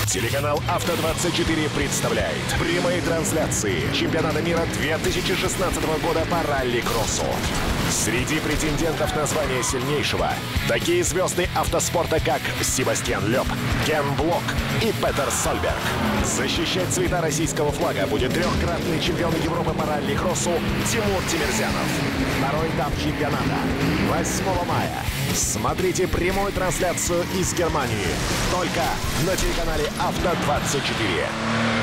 Телеканал «Авто-24» представляет прямые трансляции чемпионата мира 2016 года по ралли-кроссу. Среди претендентов на звание сильнейшего такие звезды автоспорта, как Себастьян Лёб, Кен Блок и Петер Сольберг. Защищать цвета российского флага будет трехкратный чемпион Европы по ралли-кроссу Тимур Тимирзянов. Второй этап чемпионата 8 мая. Смотрите прямую трансляцию из Германии только на телеканале «Авто-24».